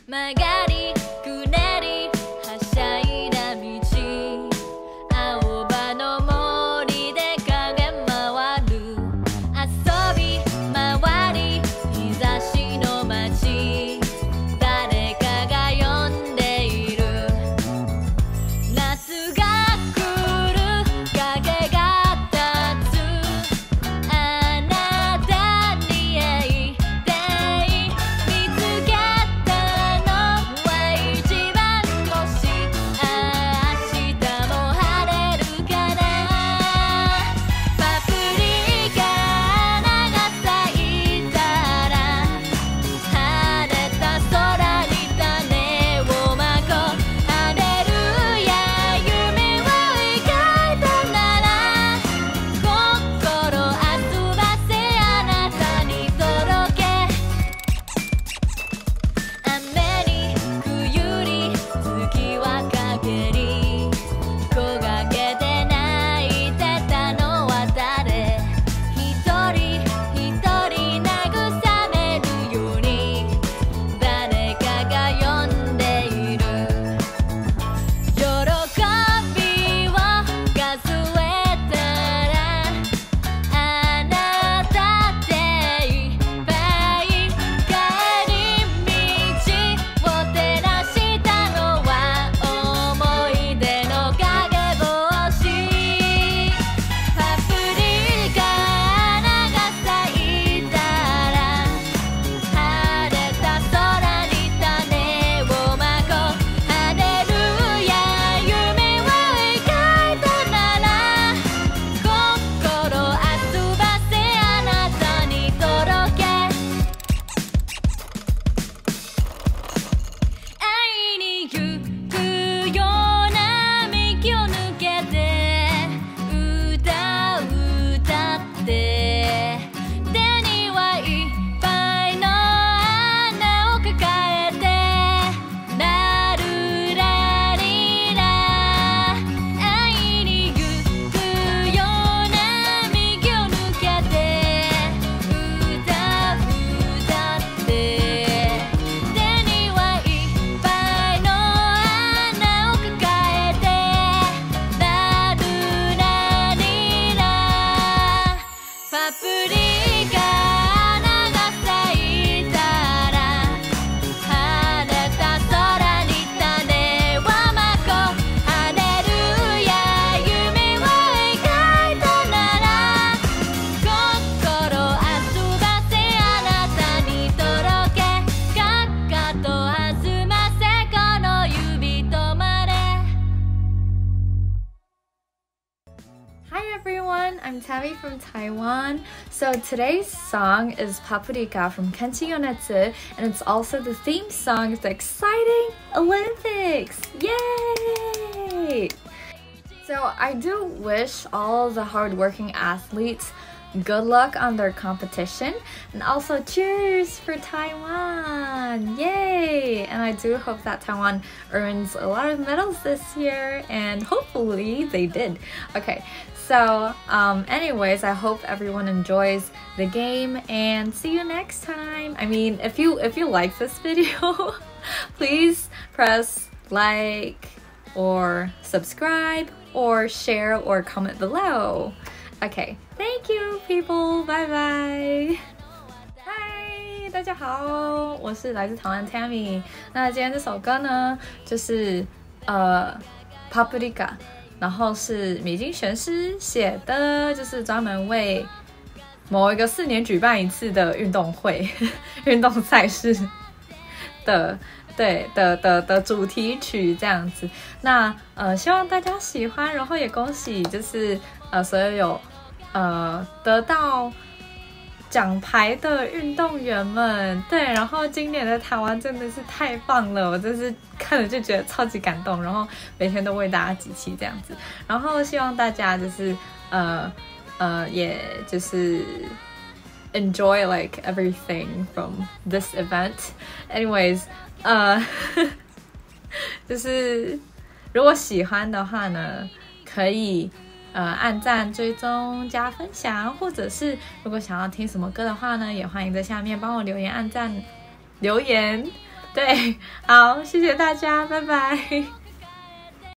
曲がりくねりはしゃいだ道青葉の森で影回る遊び回り日差しの街誰かが呼んでいる夏が来る影が立つあなたに会いたい見つけたのは一番星明日も晴れるかなパプリカ花が咲いたら晴れた空に種をまこうハレルヤ夢を描いたなら心遊ばせあなたに届け雨に冬に月は陰り焦がけて泣いてたのは誰一人一人慰めるように誰かが呼んでいる喜びを数えたらあなたでいっぱい帰り道を照らしたのは思い出の影星パプリカ花が咲いたら晴れた空に種をまこうハレルヤ夢を描いたなら心遊ばせあなたに届け会いに行くような幹を抜けて歌う歌って手にはいっぱいの花を抱えてラルラリラ会いに行くような幹を抜けて歌う歌って手にはいっぱいの花を抱えてラルラリラパプリカ花が咲いたら晴れた空に種をまこうハレルヤ夢を描いたなら心遊ばせあなたに届けかっかと弾ませこの指止まれ Hi everyone, I'm Tammy from Taiwan. So today's song is Paprika from Kenshi Yonetsu, and it's also the theme song of the exciting Olympics. Yay! So I do wish all the hardworking athletes good luck on their competition, and also cheers for Taiwan. Yay! And I do hope that Taiwan earns a lot of medals this year, and hopefully they did. Okay, so anyways, I hope everyone enjoys the game, and see you next time. I mean, if you like this video, please press like or subscribe or share or comment below. Okay, thank you people, bye bye. Hi, 大家好，我是来自台湾 Tammy。那今天这首歌呢，就是Paprika， 然后是米津玄师写的，就是专门为某一个4年举办一次的运动会、运动赛事的主题曲这样子。那希望大家喜欢，然后也恭喜就是所有得到奖牌的运动员们。对，然后今年的台湾真的是太棒了，我真是看了就觉得超级感动，然后每天都为大家集气这样子。然后希望大家就是也就是 enjoy like everything from this event. Anyways, 就是如果喜欢的话呢，可以按赞、追踪、加分享，或者是如果想要听什么歌的话呢，也欢迎在下面帮我留言、按赞、留言， 对，好，谢谢大家，拜拜。